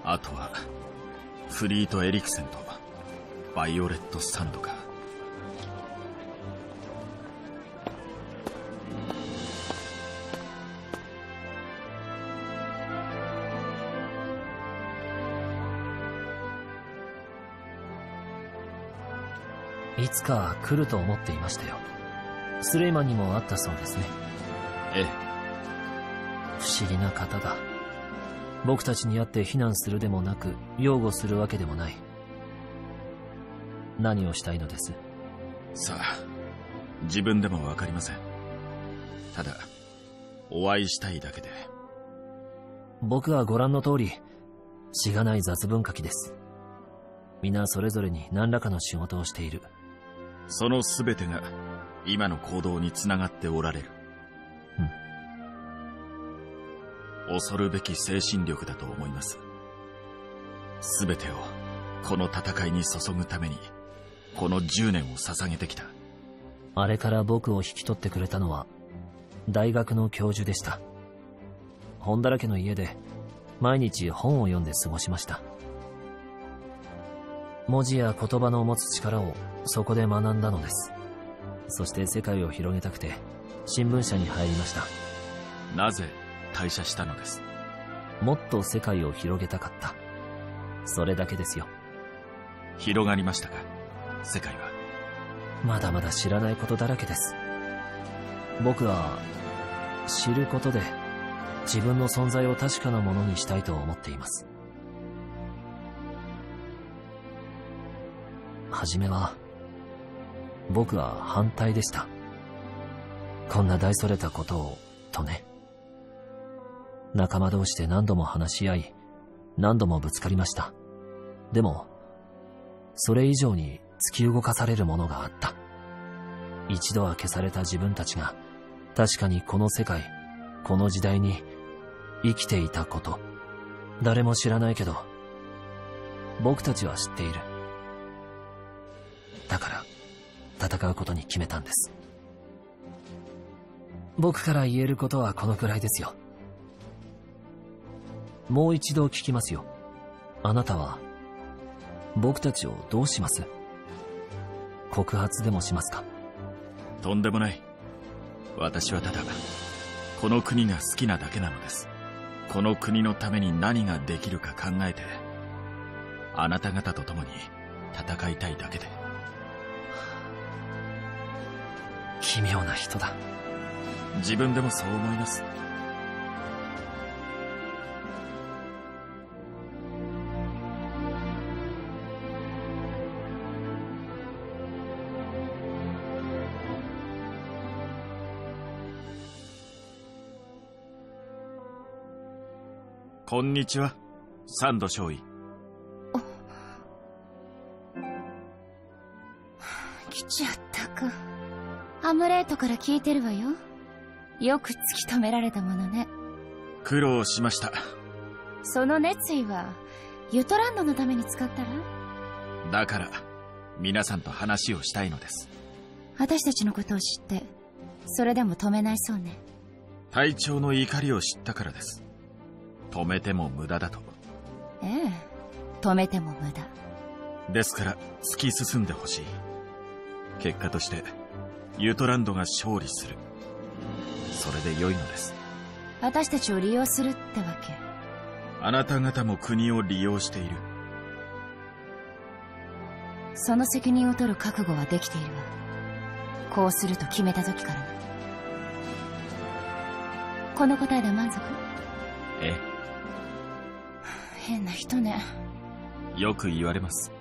あとはフリート・エリクセンとバイオレット・サンドか。 いつか来ると思っていましたよ。スレイマンにも会ったそうですね。 ええ。 不思議な方だ。僕たちに会って非難するでもなく擁護するわけでもない。何をしたいのです？ さあ、自分でもわかりません。ただお会いしたいだけで。 僕はご覧の通りしがない雑文書きです。皆それぞれに何らかの仕事をしている。 その全てが今の行動につながっておられる。恐るべき精神力だと思います。全てをこの戦いに注ぐためにこの10年を捧げてきた。 あれから僕を引き取ってくれたのは大学の教授でした。本だらけの家で毎日本を読んで過ごしました。文字や言葉の持つ力をそこで学んだのです。そして世界を広げたくて新聞社に入りました。 なぜ退社したのです？ もっと世界を広げたかった。それだけですよ。 広がりましたか？世界は。 まだまだ知らないことだらけです。僕は知ることで自分の存在を確かなものにしたいと思っています。はじめは僕は反対でした。こんな大それたことをとね。仲間同士で何度も話し合い、何度もぶつかりました。でもそれ以上に突き動かされるものがあった。一度は消された自分たちが確かにこの世界、この時代に生きていたこと。誰も知らないけど僕たちは知っている。だから戦うことに決めたんです。僕から言えることはこのくらいですよ。もう一度聞きますよ。あなたは僕たちをどうします？告発でもしますか？ とんでもない。私はただこの国が好きなだけなのです。この国のために何ができるか考えてあなた方と共に戦いたいだけで。 奇妙な人だ。 自分でもそう思います。こんにちは、サンド少尉。 来ちゃったか。ハムレートから聞いてるわよ。よく突き止められたものね。 苦労しました。 その熱意はユトランドのために使ったら？ だから皆さんと話をしたいのです。 私たちのことを知ってそれでも止めないそうね。 隊長の怒りを知ったからです。止めても無駄だと。 ええ、止めても無駄ですから突き進んでほしい。結果としてユトランドが勝利する。それで良いのです。 私たちを利用するってわけ？ あなた方も国を利用している。 その責任を取る覚悟はできているわ。こうすると決めた時からね。この答えで満足？ ええ。 変な人ね。 よく言われます。